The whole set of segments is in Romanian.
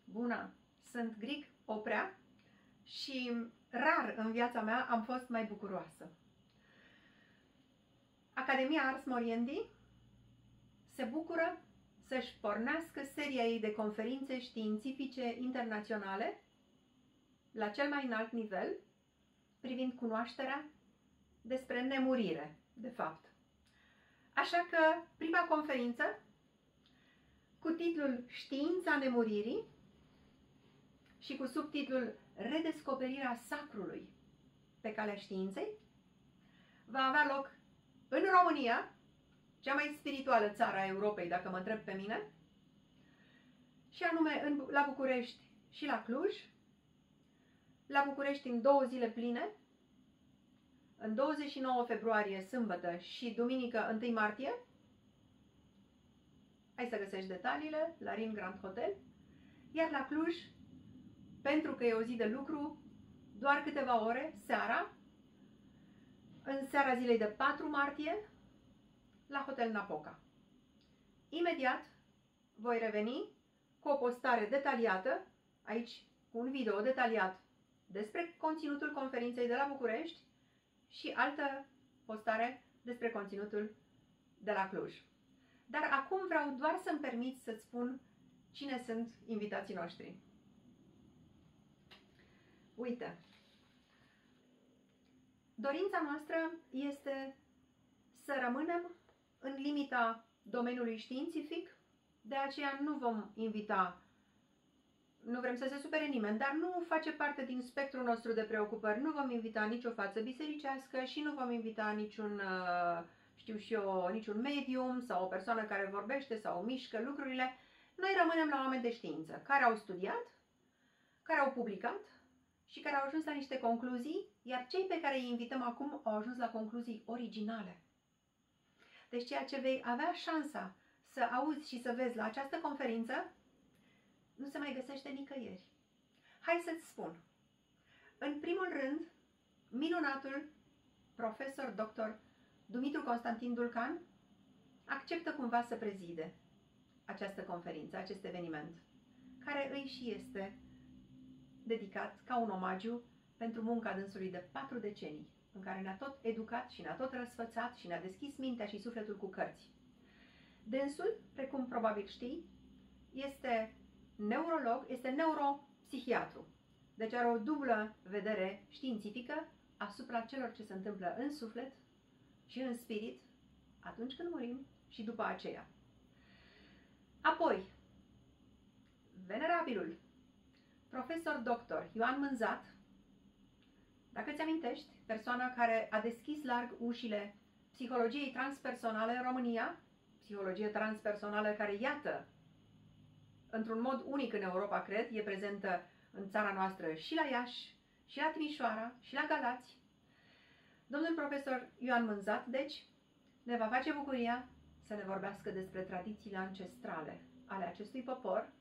Bună! Sunt Grig Oprea și rar în viața mea am fost mai bucuroasă. Academia Ars Moriendi se bucură să-și pornească seria ei de conferințe științifice internaționale la cel mai înalt nivel, privind cunoașterea despre nemurire, de fapt. Așa că prima conferință, cu titlul Știința nemuririi și cu subtitlul Redescoperirea sacrului pe calea științei, va avea loc în România, cea mai spirituală țară a Europei, dacă mă întreb pe mine, și anume la București și la Cluj. La București în 2 zile pline, în 29 februarie, sâmbătă, și duminică 1 martie. Hai să găsești detaliile la Rim Grand Hotel. Iar la Cluj, pentru că e o zi de lucru, doar câteva ore, seara, în seara zilei de 4 martie, la Hotel Napoca. Imediat voi reveni cu o postare detaliată, aici cu un video detaliat despre conținutul conferinței de la București și altă postare despre conținutul de la Cluj. Dar acum vreau doar să-mi permit să-ți spun cine sunt invitații noștri. Uite, dorința noastră este să rămânem în limita domeniului științific, de aceea nu vom invita, nu vrem să se supere nimeni, dar nu face parte din spectrul nostru de preocupări. Nu vom invita nicio față bisericească și nu vom invita niciun, știu și eu, niciun medium sau o persoană care vorbește sau mișcă lucrurile. Noi rămânem la oameni de știință, care au studiat, care au publicat și care au ajuns la niște concluzii, iar cei pe care îi invităm acum au ajuns la concluzii originale. Deci ceea ce vei avea șansa să auzi și să vezi la această conferință nu se mai găsește nicăieri. Hai să-ți spun. În primul rând, minunatul profesor dr. Dumitru Constantin Dulcan acceptă cumva să prezide această conferință, acest eveniment, care îi și este dedicat ca un omagiu pentru munca dânsului de 4 decenii, în care ne-a tot educat și ne-a tot răsfățat și ne-a deschis mintea și sufletul cu cărți. Dânsul, precum probabil știi, este neurolog, este neuropsihiatru. Deci are o dublă vedere științifică asupra celor ce se întâmplă în suflet și în spirit atunci când murim și după aceea. Apoi, venerabilul profesor doctor Ioan Mânzat, dacă ți amintești, persoana care a deschis larg ușile psihologiei transpersonale în România, psihologie transpersonală care, iată, într-un mod unic în Europa, cred, e prezentă în țara noastră și la Iași, și la Timișoara, și la Galați. Domnul profesor Ioan Mânzat, deci, ne va face bucuria să ne vorbească despre tradițiile ancestrale ale acestui popor,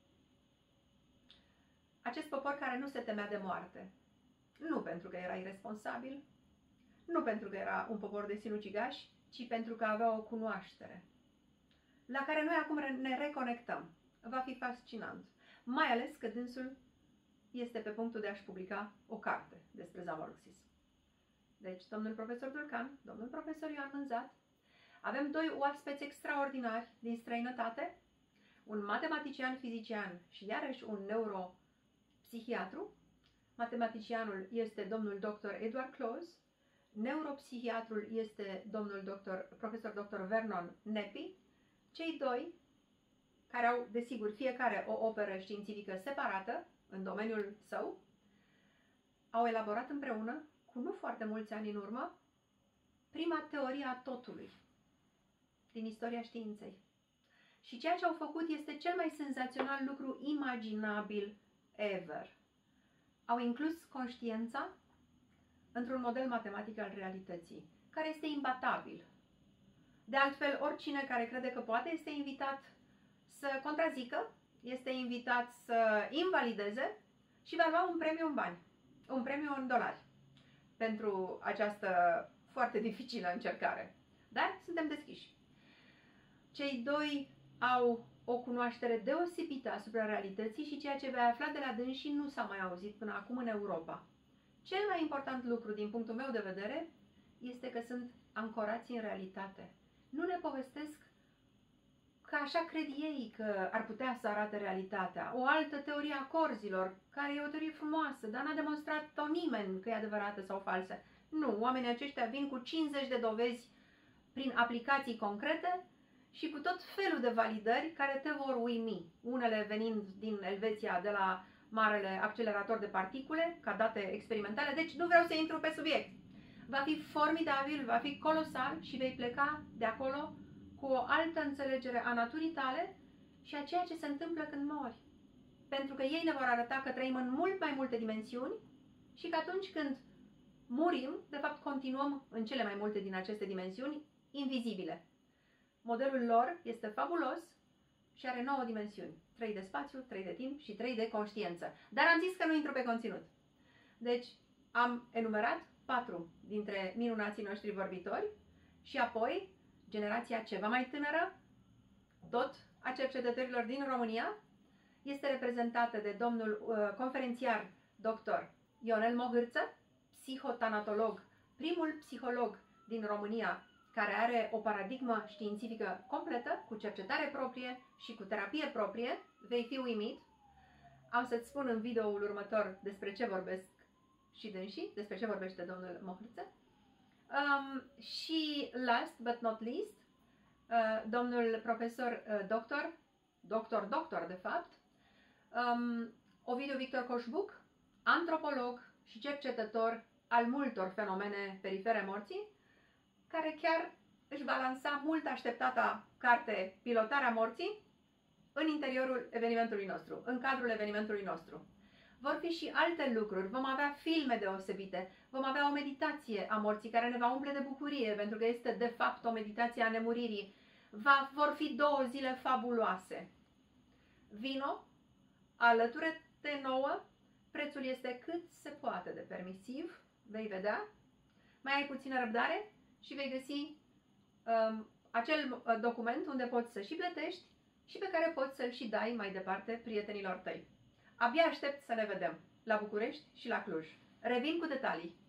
acest popor care nu se temea de moarte. Nu pentru că era irresponsabil, nu pentru că era un popor de sinucigași, ci pentru că avea o cunoaștere la care noi acum ne reconectăm. Va fi fascinant, mai ales că dânsul este pe punctul de a-și publica o carte despre Zamolxis. Deci, domnul profesor Dulcan, domnul profesor Ioan Mânzat, avem 2 oaspeți extraordinari din străinătate, un matematician fizician și iarăși un neuropsihiatru. Matematicianul este domnul dr. Edward Close, neuropsihiatrul este domnul profesor dr. Vernon Nepi. Cei 2, care au, desigur, fiecare o operă științifică separată în domeniul său, au elaborat împreună, cu nu foarte mulți ani în urmă, prima teorie a totului din istoria științei. Și ceea ce au făcut este cel mai senzațional lucru imaginabil ever. Au inclus conștiința într-un model matematic al realității, care este imbatabil. De altfel, oricine care crede că poate este invitat să contrazică, este invitat să invalideze și va lua un premiu în bani, un premiu în dolari pentru această foarte dificilă încercare. Dar suntem deschiși. Cei 2 au o cunoaștere deosebită asupra realității și ceea ce vei afla de la dânsii nu s-a mai auzit până acum în Europa. Cel mai important lucru, din punctul meu de vedere, este că sunt ancorați în realitate. Nu ne povestesc că așa cred ei că ar putea să arate realitatea. O altă teorie a corzilor, care e o teorie frumoasă, dar n-a demonstrat-o nimeni că e adevărată sau falsă. Nu, oamenii aceștia vin cu 50 de dovezi prin aplicații concrete și cu tot felul de validări care te vor uimi. Unele venind din Elveția de la marele accelerator de particule, ca date experimentale, deci nu vreau să intru pe subiect. Va fi formidabil, va fi colosal și vei pleca de acolo cu o altă înțelegere a naturii tale și a ceea ce se întâmplă când mori. Pentru că ei ne vor arăta că trăim în mult mai multe dimensiuni și că atunci când murim, de fapt continuăm în cele mai multe din aceste dimensiuni invizibile. Modelul lor este fabulos și are 9 dimensiuni. 3 de spațiu, 3 de timp și 3 de conștiință. Dar am zis că nu intru pe conținut. Deci am enumerat 4 dintre minunații noștri vorbitori și apoi generația ceva mai tânără, tot a cercetătorilor din România, este reprezentată de domnul conferențiar dr. Ionel Mohârță, psihotanatolog, primul psiholog din România care are o paradigmă științifică completă, cu cercetare proprie și cu terapie proprie. Vei fi uimit. Am să-ți spun în videoul următor despre ce vorbesc și dânsii, despre ce vorbește domnul Mohârță. Și last but not least, domnul profesor doctor de fapt, Ovidiu Victor Coșbuc, antropolog și cercetător al multor fenomene perifere morții, care chiar își va lansa mult așteptata carte Pilotarea morții în interiorul evenimentului nostru, în cadrul evenimentului nostru. Vor fi și alte lucruri, vom avea filme deosebite, vom avea o meditație a morții care ne va umple de bucurie, pentru că este de fapt o meditație a nemuririi. Vor fi 2 zile fabuloase. Vino, alătură-te nouă, prețul este cât se poate de permisiv, vei vedea, mai ai puțină răbdare și vei găsi acel document unde poți să și plătești și pe care poți să-l și dai mai departe prietenilor tăi. Abia aștept să ne vedem la București și la Cluj. Revin cu detalii.